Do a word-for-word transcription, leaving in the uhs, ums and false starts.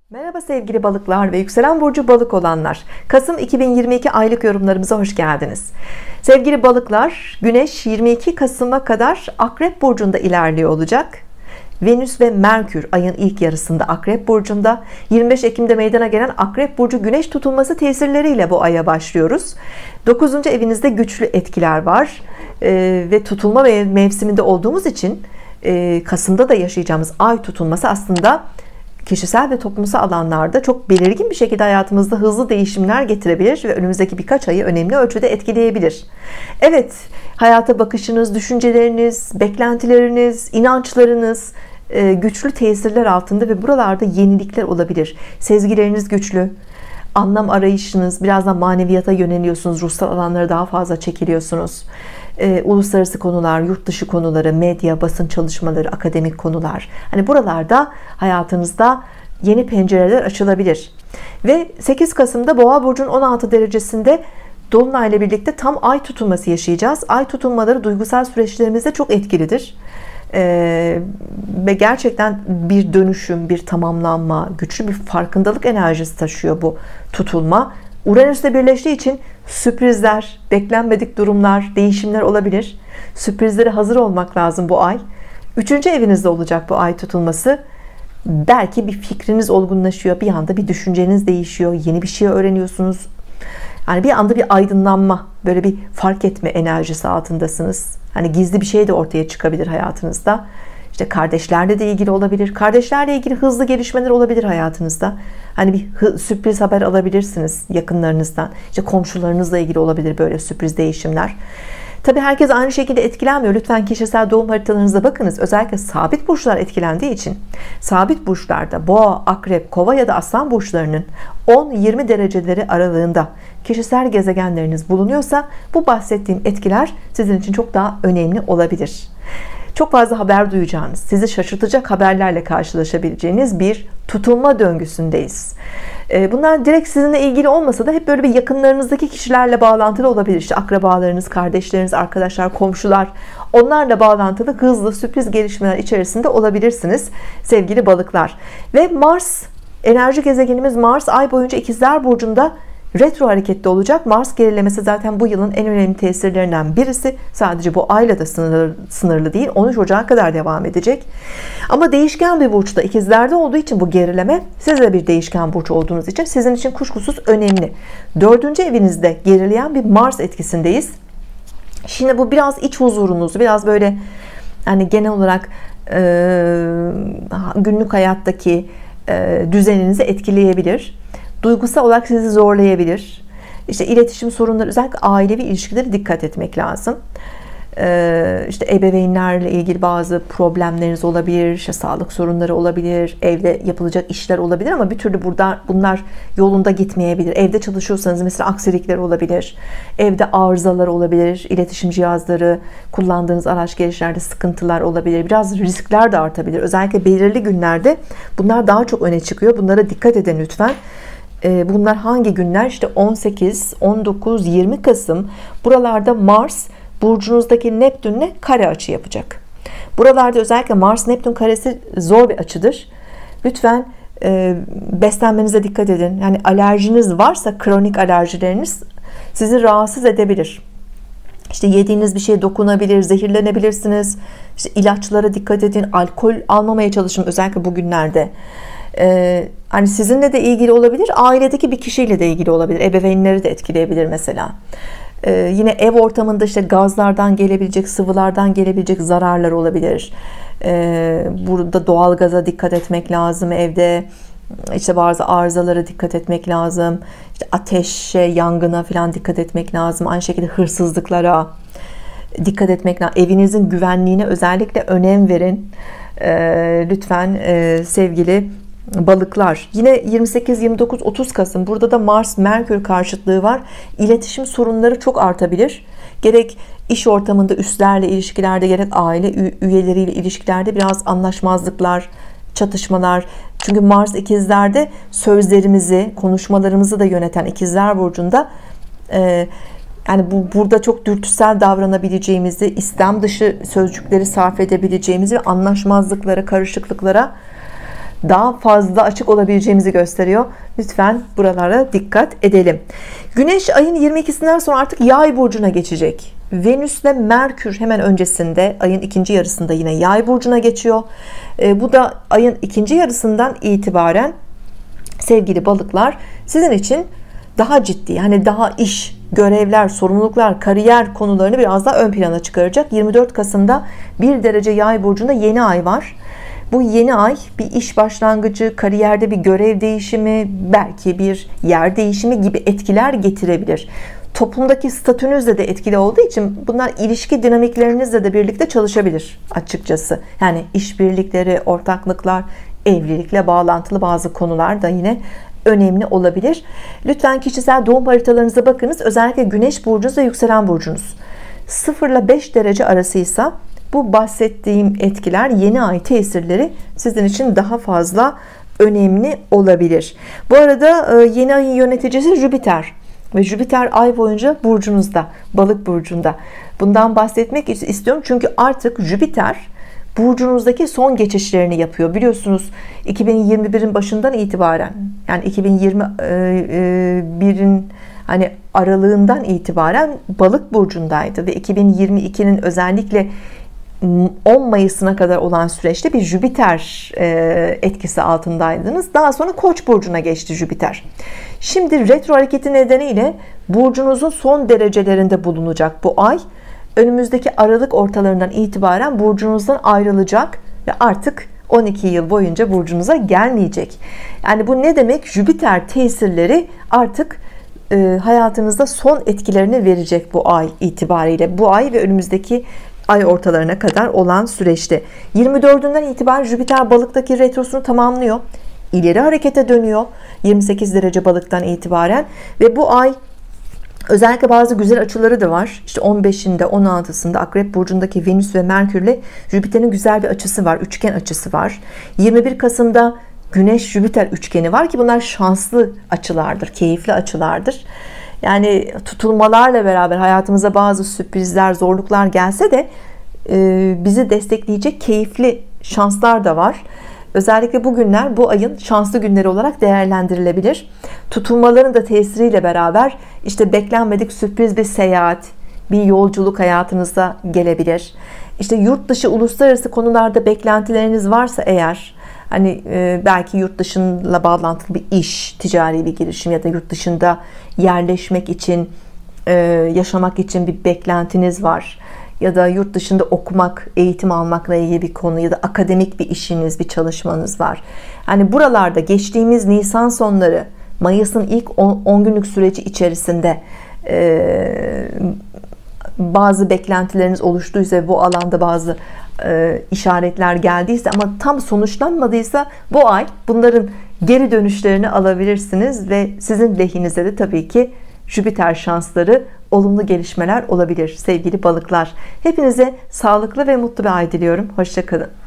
Merhaba sevgili balıklar ve yükselen burcu balık olanlar. Kasım iki bin yirmi iki aylık yorumlarımıza hoş geldiniz. Sevgili balıklar, Güneş yirmi iki Kasım'a kadar Akrep burcunda ilerliyor olacak. Venüs ve Merkür ayın ilk yarısında Akrep burcunda. yirmi beş Ekim'de meydana gelen Akrep burcu Güneş tutulması tesirleriyle bu aya başlıyoruz. dokuzuncu evinizde güçlü etkiler var ee, ve tutulma mevsiminde olduğumuz için e, Kasım'da da yaşayacağımız ay tutulması aslında kişisel ve toplumsal alanlarda çok belirgin bir şekilde hayatımızda hızlı değişimler getirebilir ve önümüzdeki birkaç ayı önemli ölçüde etkileyebilir. Evet, hayata bakışınız, düşünceleriniz, beklentileriniz, inançlarınız güçlü tesirler altında ve buralarda yenilikler olabilir. Sezgileriniz güçlü, anlam arayışınız, birazdan maneviyata yöneliyorsunuz, ruhsal alanlara daha fazla çekiliyorsunuz. Ee, uluslararası konular, yurt dışı konuları, medya, basın çalışmaları, akademik konular. Hani buralarda hayatınızda yeni pencereler açılabilir. Ve sekiz Kasım'da Boğa burcunun on altı derecesinde Dolunay ile birlikte tam ay tutulması yaşayacağız. Ay tutulmaları duygusal süreçlerimizde çok etkilidir. Ee, ve gerçekten bir dönüşüm, bir tamamlanma, güçlü bir farkındalık enerjisi taşıyor bu tutulma. Uranüs'le birleştiği için sürprizler, beklenmedik durumlar, değişimler olabilir. Sürprizlere hazır olmak lazım bu ay. Üçüncü evinizde olacak bu ay tutulması. Belki bir fikriniz olgunlaşıyor, bir anda bir düşünceniz değişiyor, yeni bir şey öğreniyorsunuz. Yani bir anda bir aydınlanma, böyle bir fark etme enerjisi altındasınız. Hani gizli bir şey de ortaya çıkabilir hayatınızda. İşte kardeşlerle de ilgili olabilir. Kardeşlerle ilgili hızlı gelişmeler olabilir hayatınızda. Hani bir sürpriz haber alabilirsiniz yakınlarınızdan. İşte komşularınızla ilgili olabilir böyle sürpriz değişimler. Tabii herkes aynı şekilde etkilenmiyor. Lütfen kişisel doğum haritalarınıza bakınız. Özellikle sabit burçlar etkilendiği için sabit burçlarda Boğa, Akrep, Kova ya da Aslan burçlarının on yirmi dereceleri aralığında kişisel gezegenleriniz bulunuyorsa bu bahsettiğim etkiler sizin için çok daha önemli olabilir. Çok fazla haber duyacağınız, sizi şaşırtacak haberlerle karşılaşabileceğiniz bir tutulma döngüsündeyiz. Bunlar direkt sizinle ilgili olmasa da hep böyle bir yakınlarınızdaki kişilerle bağlantılı olabilir. İşte akrabalarınız, kardeşleriniz, arkadaşlar, komşular, onlarla bağlantılı hızlı sürpriz gelişmeler içerisinde olabilirsiniz sevgili balıklar. Ve Mars, enerji gezegenimiz Mars ay boyunca İkizler burcunda retro harekette olacak. Mars gerilemesi zaten bu yılın en önemli tesirlerinden birisi. Sadece bu ayla da sınırlı, sınırlı değil. on üç Ocak'a kadar devam edecek. Ama değişken bir burçta ikizlerde olduğu için bu gerileme, siz de bir değişken burç olduğunuz için sizin için kuşkusuz önemli. Dördüncü evinizde gerileyen bir Mars etkisindeyiz. Şimdi bu biraz iç huzurunuzu, biraz böyle hani genel olarak e, günlük hayattaki e, düzeninizi etkileyebilir. Duygusal olarak sizi zorlayabilir. İşte iletişim sorunları, özellikle ailevi ilişkilere dikkat etmek lazım. Ee, işte ebeveynlerle ilgili bazı problemleriniz olabilir, işte sağlık sorunları olabilir, evde yapılacak işler olabilir ama bir türlü burada bunlar yolunda gitmeyebilir. Evde çalışıyorsanız mesela aksilikler olabilir, evde arızalar olabilir, iletişim cihazları, kullandığınız araç gereçlerde sıkıntılar olabilir, biraz riskler de artabilir. Özellikle belirli günlerde bunlar daha çok öne çıkıyor. Bunlara dikkat edin lütfen. Bunlar hangi günler? İşte on sekiz, on dokuz, yirmi Kasım buralarda Mars burcunuzdaki Neptün'le kare açı yapacak. Buralarda özellikle Mars Neptün karesi zor bir açıdır. Lütfen e, beslenmenize dikkat edin. Yani alerjiniz varsa, kronik alerjileriniz sizi rahatsız edebilir. İşte yediğiniz bir şeye dokunabilir, zehirlenebilirsiniz. İşte ilaçlara dikkat edin, alkol almamaya çalışın özellikle bugünlerde. Ee, hani sizinle de ilgili olabilir, ailedeki bir kişiyle de ilgili olabilir, ebeveynleri de etkileyebilir mesela. Ee, yine ev ortamında işte gazlardan gelebilecek, sıvılardan gelebilecek zararlar olabilir. Ee, burada doğalgaza dikkat etmek lazım evde. İşte bazı arızalara dikkat etmek lazım. İşte ateşe, yangına falan dikkat etmek lazım. Aynı şekilde hırsızlıklara dikkat etmek lazım. Evinizin güvenliğine özellikle önem verin. Ee, lütfen e, sevgili balıklar. Yine yirmi sekiz, yirmi dokuz, otuz Kasım burada da Mars Merkür karşıtlığı var. İletişim sorunları çok artabilir. Gerek iş ortamında üstlerle ilişkilerde, gerek aile üyeleriyle ilişkilerde biraz anlaşmazlıklar, çatışmalar. Çünkü Mars ikizlerde sözlerimizi, konuşmalarımızı da yöneten İkizler burcunda e, yani bu burada çok dürtüsel davranabileceğimizi, İslam dışı sözcükleri sarf edebileceğimizi ve anlaşmazlıklara, karışıklıklara daha fazla açık olabileceğimizi gösteriyor. Lütfen buralara dikkat edelim. Güneş ayın yirmi ikisinden sonra artık Yay burcuna geçecek. Venüs ile Merkür hemen öncesinde, ayın ikinci yarısında yine Yay burcuna geçiyor. E, bu da ayın ikinci yarısından itibaren sevgili balıklar, sizin için daha ciddi, yani daha iş, görevler, sorumluluklar, kariyer konularını biraz daha ön plana çıkaracak. yirmi dört Kasım'da bir derece Yay burcunda yeni ay var. Bu yeni ay bir iş başlangıcı, kariyerde bir görev değişimi, belki bir yer değişimi gibi etkiler getirebilir. Toplumdaki statünüzle de etkili olduğu için bunlar ilişki dinamiklerinizle de birlikte çalışabilir açıkçası. Yani işbirlikleri, ortaklıklar, evlilikle bağlantılı bazı konular da yine önemli olabilir. Lütfen kişisel doğum haritalarınıza bakınız. Özellikle Güneş burcunuz ve yükselen burcunuz sıfır ile beş derece arasıysa bu bahsettiğim etkiler, yeni ay tesirleri sizin için daha fazla önemli olabilir. Bu arada yeni ayın yöneticisi Jüpiter ve Jüpiter ay boyunca burcunuzda, Balık burcunda. Bundan bahsetmek istiyorum çünkü artık Jüpiter burcunuzdaki son geçişlerini yapıyor. Biliyorsunuz iki bin yirmi bir'in başından itibaren, yani iki bin yirmi bir'in hani aralığından itibaren Balık burcundaydı ve iki bin yirmi iki'nin özellikle on Mayıs'ına kadar olan süreçte bir Jüpiter etkisi altındaydınız. Daha sonra Koç burcuna geçti Jüpiter. Şimdi retro hareketi nedeniyle burcunuzun son derecelerinde bulunacak bu ay. Önümüzdeki Aralık ortalarından itibaren burcunuzdan ayrılacak ve artık on iki yıl boyunca burcunuza gelmeyecek. Yani bu ne demek? Jüpiter tesirleri artık e, hayatınızda son etkilerini verecek bu ay itibariyle. Bu ay ve önümüzdeki ay ortalarına kadar olan süreçte. yirmi dördünden itibaren Jüpiter balıktaki retrosunu tamamlıyor. İleri harekete dönüyor. yirmi sekiz derece balıktan itibaren ve bu ay özellikle bazı güzel açıları da var. İşte on beşinde, on altısında Akrep burcundaki Venüs ve Merkür'le Jüpiter'in güzel bir açısı var. Üçgen açısı var. yirmi bir Kasım'da Güneş Jüpiter üçgeni var ki bunlar şanslı açılardır, keyifli açılardır. Yani tutulmalarla beraber hayatımıza bazı sürprizler, zorluklar gelse de e, bizi destekleyecek keyifli şanslar da var. Özellikle bu günler bu ayın şanslı günleri olarak değerlendirilebilir. Tutulmaların da tesiriyle beraber işte beklenmedik sürpriz bir seyahat, bir yolculuk hayatınıza gelebilir. İşte yurt dışı, uluslararası konularda beklentileriniz varsa eğer, hani e, belki yurt dışıyla bağlantılı bir iş, ticari bir girişim ya da yurt dışında yerleşmek için, e, yaşamak için bir beklentiniz var. Ya da yurt dışında okumak, eğitim almakla ilgili bir konu ya da akademik bir işiniz, bir çalışmanız var. Hani buralarda geçtiğimiz Nisan sonları, Mayıs'ın ilk on günlük süreci içerisinde e, bazı beklentileriniz oluştuysa ve bu alanda bazı e, işaretler geldiyse ama tam sonuçlanmadıysa bu ay bunların geri dönüşlerini alabilirsiniz ve sizin lehinize de tabii ki Jüpiter şansları, olumlu gelişmeler olabilir sevgili balıklar. Hepinize sağlıklı ve mutlu bir ay diliyorum. Hoşça kalın.